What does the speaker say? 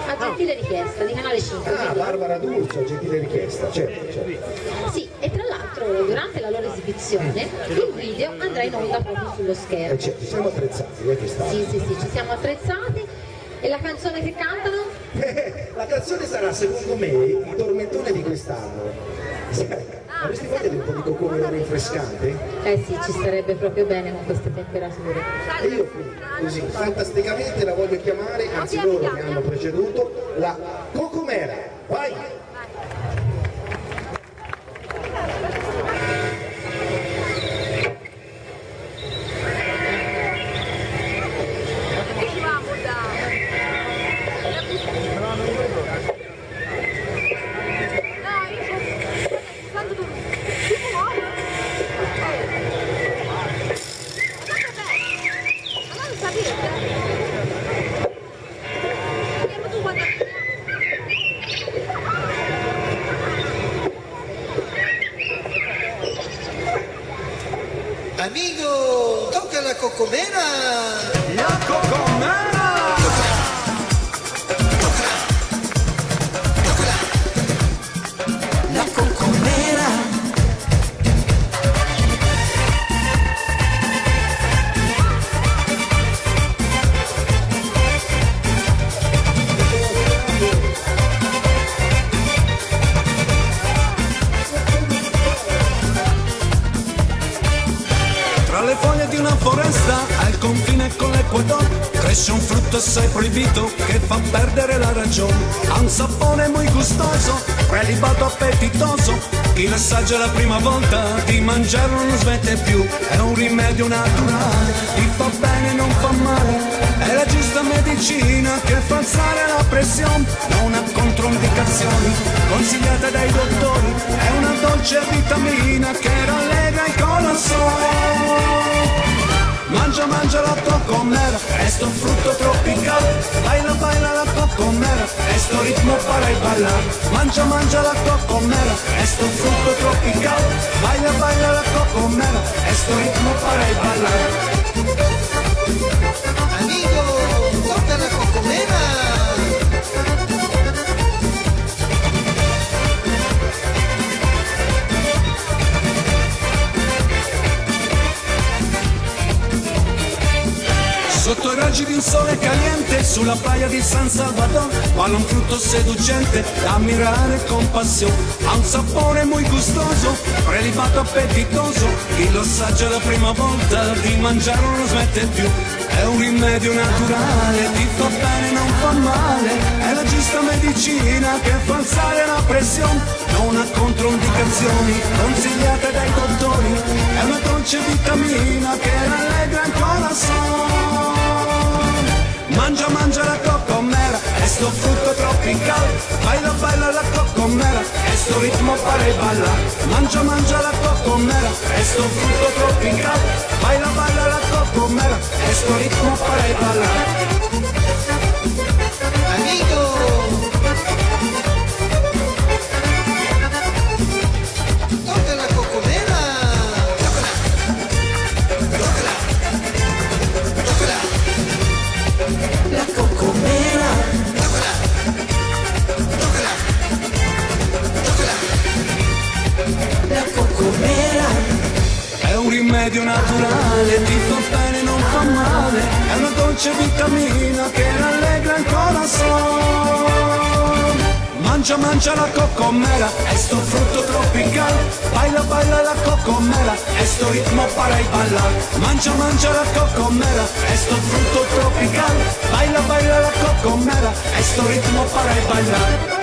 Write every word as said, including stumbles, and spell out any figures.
a gentile richiesta di Canale cinque. Ah, quindi... Barbara D'Urso, gentile richiesta, certo, certo. Sì, e tra l'altro durante la loro esibizione il video andrà in onda proprio sullo schermo. Eh, certo, siamo attrezzati, eh, che sta. Sì, sì, sì, ci siamo attrezzati. E la canzone che cantano? Eh, la canzone sarà, secondo me, il tormentone di quest'anno. Avresti voglia di un po' di cocomero rinfrescante? Eh sì, ci starebbe proprio bene con queste temperature. E io qui, così, fantasticamente la voglio chiamare, anzi loro mi hanno preceduto, la Cocomera. Vai! Amigo, toca la cocomera. La cocomera. La cocomera. Tra le foglie di una foresta al confine con l'Equador cresce un frutto assai proibito che fa perdere la ragione. Ha un sapore molto gustoso, prelibato appetitoso. Chi lo assaggia la prima volta di mangiarlo non smette più. È un rimedio naturale, ti fa bene non fa male. È la giusta medicina che fa alzare la pressione. Non ha controindicazioni, consigliata dai dottori. È una dolce vitamina che rallegra il corazon. Mangia, mangia la cocomera, è sto frutto tropicale. Baila, baila la cocomera, è sto ritmo para bailar. Mangia, mangia la cocomera, è sto frutto tropicale. Baila, baila la cocomera, è sto ritmo para bailar. Amigo, toca la cocomera. Sotto i raggi di un sole caliente, sulla playa di San Salvador, quale un frutto seducente da ammirare con passione. Ha un sapore molto gustoso, prelibato appetitoso. Chi lo assaggia la prima volta di mangiarlo non smette più. È un rimedio naturale, ti fa bene non fa male. È la giusta medicina che fa alzare la pressione. Non ha controindicazioni, consigliata dai dottori. È una dolce vitamina che rallegra il corazon. Mangia, mangia la cocomera, è sto frutto tropicale. Baila, baila la cocomera, è sto ritmo para bailar. Mangia, mangia la cocomera, è sto frutto tropicale. Baila, baila la cocomera, è sto ritmo para bailar. Amigo. Toca la cocomera. Tócala. Tócala. La cocomera. Tócala. Tócala. Tócala. La cocomera. È un rimedio naturale, ti fa bene non fa male. È una dolce vitamina che rallegra il corazon. Mangia, mangia la cocomera, è sto frutto tropicale. Baila, baila la cocomera, è sto ritmo para bailar. Mangia, mangia la cocomera, è sto frutto tropicale. Baila, baila la cocomera, è sto ritmo para bailar.